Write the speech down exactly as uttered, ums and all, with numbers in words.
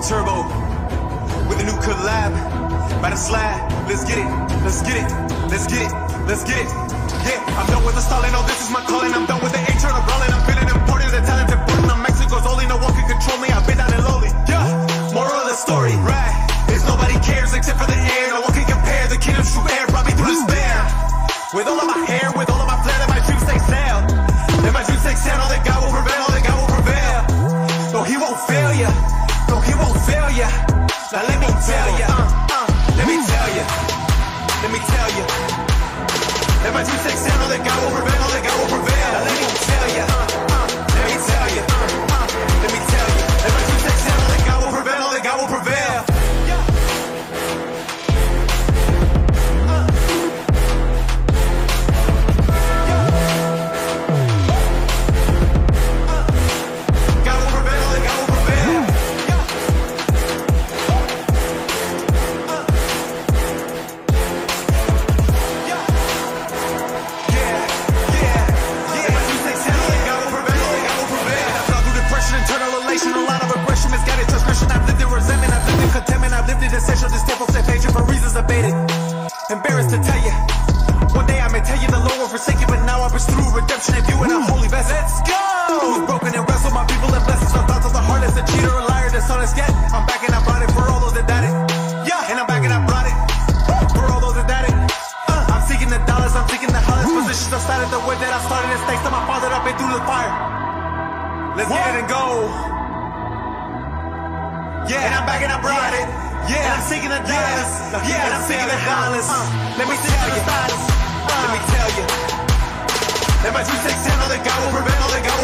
Turbo with a new collab by the slide. Let's get it, let's get it, let's get it, let's get it. Yeah, I'm done with the stalling, oh this is my calling. I'm done with the internal brawling. I'm feeling important, the talent important. I'm Mexico's only, no one can control me. I've been down and lowly. Yeah, moral of the story, right? Is nobody cares except for the air. No one can compare. The kingdom's true air brought me through despair. With all of my hair, with all of my flair, let my dreams take sail. Let my dreams take sail. All that God will prevail, all that God will prevail. No, he won't fail ya. No, he won't fail ya. Now let me tell ya. Uh, uh, let me tell ya. Let me tell ya. Let my dreams take sail. All that God will prevail, all that God will prevail. Now let me tell ya. Uh, uh, let me tell ya. Uh, uh, let me tell ya. Let my dreams take sail. All that God will prevail, all that God will prevail. A lot of aggression, misguided transgression. I've lived in resentment, I've lived in contentment, I've lived in essential, this temple set patient for reasons abated. Embarrassed to tell you, one day I may tell you the Lord will forsake you, but now I push through redemption and you in a holy vessel. Let's go! Who's broken and wrestled, my people and blessings, my thoughts of the heartless, a cheater, a liar, dishonest yet. I'm back and I brought it for all those that doubt it. Yeah, and I'm back and I brought it for all those that doubt it. Uh, I'm seeking the dollars, I'm seeking the highest positions. I started the way that I started, it's thanks to my father that I've been through the fire. Let's what? Get it and go. Yeah, and I'm back and I brought it. Yeah, and I'm seeking the dollars. Yeah, and I'm seeking the dollars. Uh, let me tell you. Uh, let me tell you. Let my dreams take sound. All that God will prevail. All that God will